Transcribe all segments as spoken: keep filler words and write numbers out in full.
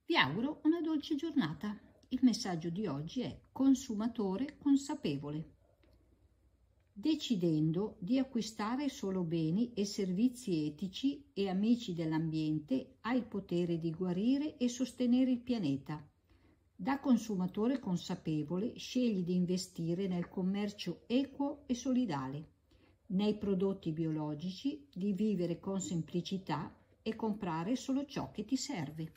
Vi auguro una dolce giornata. Il messaggio di oggi è consumatore consapevole. Decidendo di acquistare solo beni e servizi etici e amici dell'ambiente, hai il potere di guarire e sostenere il pianeta. Da consumatore consapevole, scegli di investire nel commercio equo e solidale, nei prodotti biologici, di vivere con semplicità e comprare solo ciò che ti serve.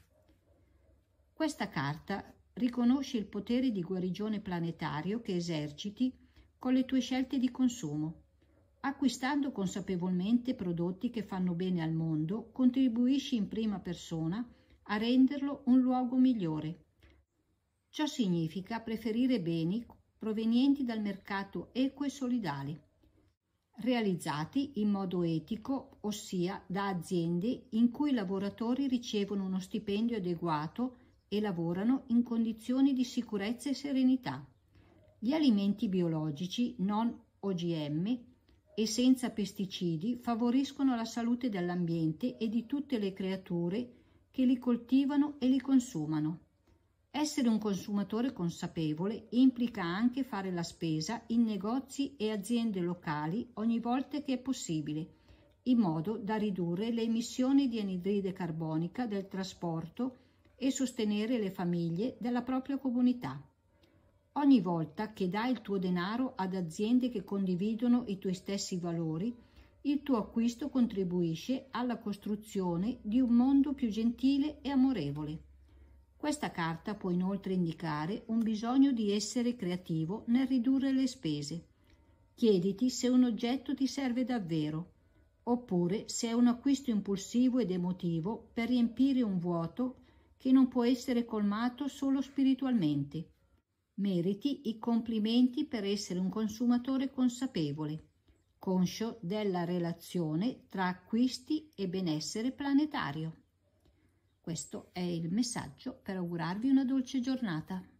Questa carta riconosce il potere di guarigione planetario che eserciti con le tue scelte di consumo. Acquistando consapevolmente prodotti che fanno bene al mondo, contribuisci in prima persona a renderlo un luogo migliore. Ciò significa preferire beni provenienti dal mercato equo e solidale, realizzati in modo etico, ossia da aziende in cui i lavoratori ricevono uno stipendio adeguato e lavorano in condizioni di sicurezza e serenità. Gli alimenti biologici non O G M e senza pesticidi favoriscono la salute dell'ambiente e di tutte le creature che li coltivano e li consumano. Essere un consumatore consapevole implica anche fare la spesa in negozi e aziende locali ogni volta che è possibile, in modo da ridurre le emissioni di anidride carbonica del trasporto e sostenere le famiglie della propria comunità. Ogni volta che dai il tuo denaro ad aziende che condividono i tuoi stessi valori, il tuo acquisto contribuisce alla costruzione di un mondo più gentile e amorevole. Questa carta può inoltre indicare un bisogno di essere creativo nel ridurre le spese. Chiediti se un oggetto ti serve davvero, oppure se è un acquisto impulsivo ed emotivo per riempire un vuoto che non può essere colmato solo spiritualmente. Meriti i complimenti per essere un consumatore consapevole, conscio della relazione tra acquisti e benessere planetario. Questo è il messaggio per augurarvi una dolce giornata.